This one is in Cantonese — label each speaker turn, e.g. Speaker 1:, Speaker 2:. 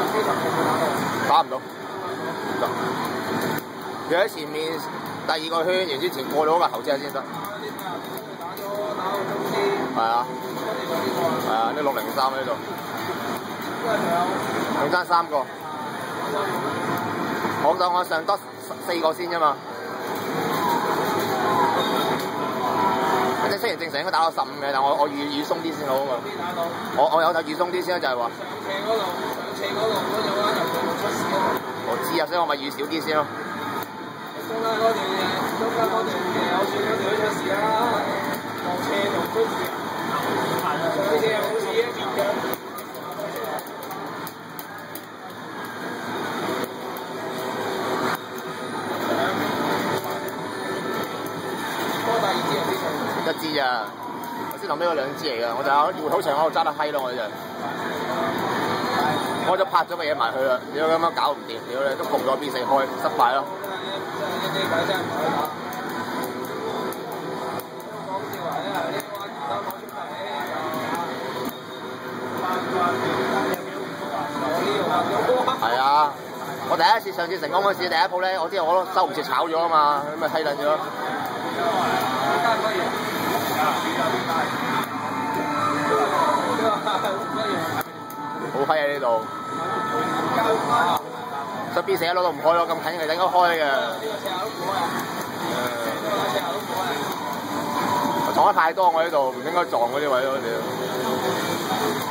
Speaker 1: 打唔到。要喺前面第二個圈，然之前過到嗰個頭車先得。係啊，係啊，啲603喺度，仲爭3個。我上得4個先啫嘛。即雖然正常應該打到15嘅，但我預鬆啲先好啊嘛。我有預鬆啲先啦，就係話。上斜嗰度嗰隻彎入到出事啊！我知啊，所以我咪預少啲先咯。中間嗰條嘢有少少條出事啦，落斜就出事。上斜好似一邊嘅。1支咋，我先諗呢個2支嚟㗎，我就喺好長嗰度揸得閪咯，我就拍咗個嘢埋去啦，屌咁樣搞唔掂，屌你都焗咗 B4 開，失敗咯。係啊，我第一次上次成功嗰時，第一鋪咧，我知我都收唔切炒咗啊嘛，咁咪閪撚咗。好閪喺呢度，所以 B4 一攞到唔開咯，咁近其實應該開嘅。我撞得太多，我呢度唔應該撞嗰啲位咯，屌！